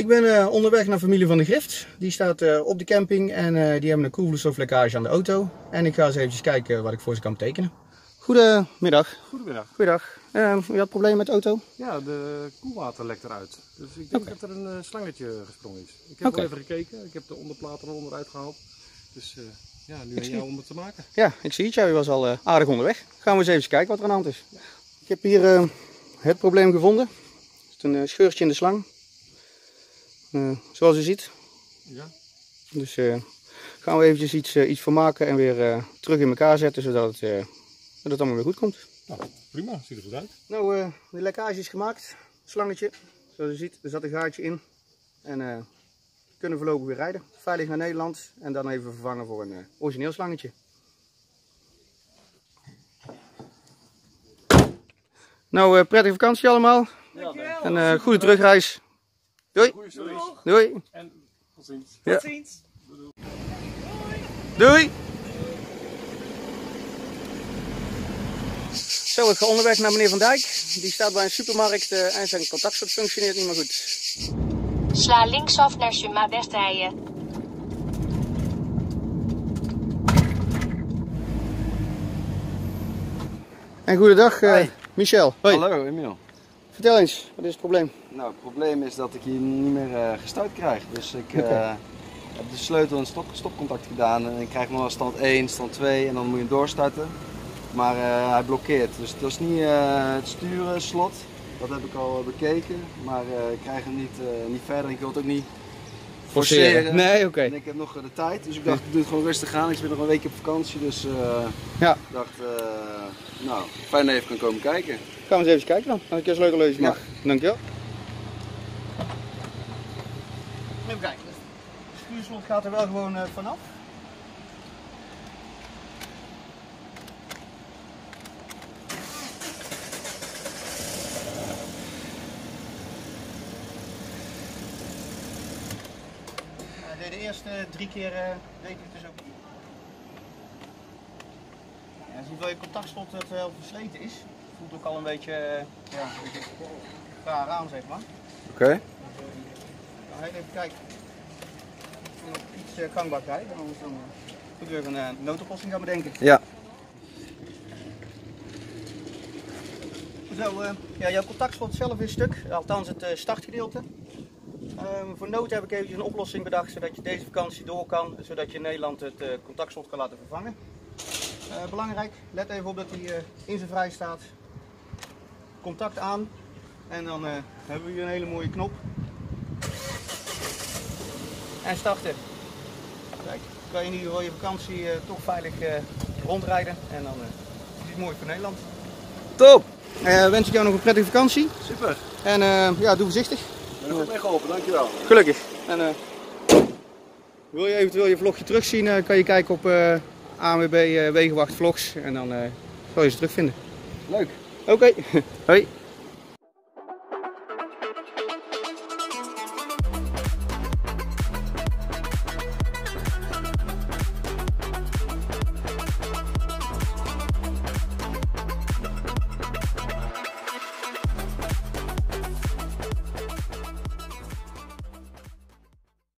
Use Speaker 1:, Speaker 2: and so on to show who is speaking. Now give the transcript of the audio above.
Speaker 1: ben onderweg naar familie van de Grift. Die staat op de camping en die hebben een koelstoflekkage aan de auto. En ik ga eens even kijken wat ik voor ze kan betekenen. Goedemiddag.
Speaker 2: Goedemiddag.
Speaker 1: Goedendag. U had problemen met de auto?
Speaker 2: Ja, de koelwater lekt eruit. Dus ik denk dat er een slangetje gesprongen is. Ik heb al even gekeken. Ik heb de onderplaat er onderuit gehaald. Dus ja, nu aan jou om het te maken.
Speaker 1: Ja, ik zie het. U was al aardig onderweg. Gaan we eens even kijken wat er aan de hand is. Ja. Ik heb hier het probleem gevonden. Het is een scheurtje in de slang. Zoals u ziet.
Speaker 2: Ja.
Speaker 1: Dus gaan we eventjes iets van maken en weer terug in elkaar zetten, zodat het allemaal weer goed komt.
Speaker 2: Nou, prima. Ziet er goed uit.
Speaker 1: Nou, de lekkage is gemaakt. Slangetje. Zoals u ziet, er zat een gaatje in. En we kunnen voorlopig weer rijden. Veilig naar Nederland. En dan even vervangen voor een origineel slangetje. Nou, prettige vakantie allemaal.
Speaker 2: Ja,
Speaker 1: En goede terugreis. Doei. Doei.
Speaker 2: En tot ziens.
Speaker 1: Ja. Doei. Zo, ik ga onderweg naar meneer Van Dijk. Die staat bij een supermarkt en zijn contactslot functioneert niet meer goed.
Speaker 3: Sla linksaf naar Summa Westrijden.
Speaker 1: En goedendag, Michel. Hoi.
Speaker 4: Hallo Emiel.
Speaker 1: Vertel eens, wat is het probleem?
Speaker 4: Nou, het probleem is dat ik hier niet meer gestart krijg. Dus ik heb de sleutel en stopcontact gedaan en ik krijg nog wel stand 1, stand 2 en dan moet je hem doorstarten. Maar hij blokkeert. Dus dat is niet het stuurslot. Dat heb ik al bekeken. Maar ik krijg hem niet verder. Ik wil het ook niet forceren.
Speaker 1: Nee, oké.
Speaker 4: En ik heb nog de tijd. Dus ik dacht, ik doe het gewoon rustig aan. Ik ben nog een weekje op vakantie. Dus
Speaker 1: Ja.
Speaker 4: ik dacht, nou, fijn dat je even kan komen kijken.
Speaker 1: Gaan we eens even kijken dan. Als ik je sleutel lezen mag. Dankjewel. Even kijken. Het stuurslot gaat er wel gewoon vanaf. De eerste 3 keer deed ik het dus ook niet. Ja, je ziet wel je contactslot dat het wel versleten is. Het voelt ook al een beetje, ja, een beetje raar aan, zeg maar.
Speaker 4: Oké.
Speaker 1: Nou, even kijken. Nog iets gangbaarheid, anders dan moeten we even een noodoplossing gaan bedenken.
Speaker 4: Ja.
Speaker 1: Zo, ja, jouw contactslot zelf is stuk, althans het startgedeelte. Voor nood heb ik eventjes een oplossing bedacht zodat je deze vakantie door kan, zodat je in Nederland het contactslot kan laten vervangen. Belangrijk, let even op dat hij in zijn vrij staat. Contact aan en dan hebben we hier een hele mooie knop. En starten. Kijk, kan je in ieder geval je vakantie toch veilig rondrijden en dan is het mooi voor Nederland.
Speaker 4: Top!
Speaker 1: Wens ik jou nog een prettige vakantie.
Speaker 4: Super!
Speaker 1: En ja, doe voorzichtig.
Speaker 4: Ik ben er goed mee geholpen, dankjewel.
Speaker 1: Gelukkig. En wil je eventueel je vlogje terugzien, kan je kijken op ANWB Wegenwacht Vlogs en dan zal je ze terugvinden.
Speaker 4: Leuk!
Speaker 1: Oké. Hoi.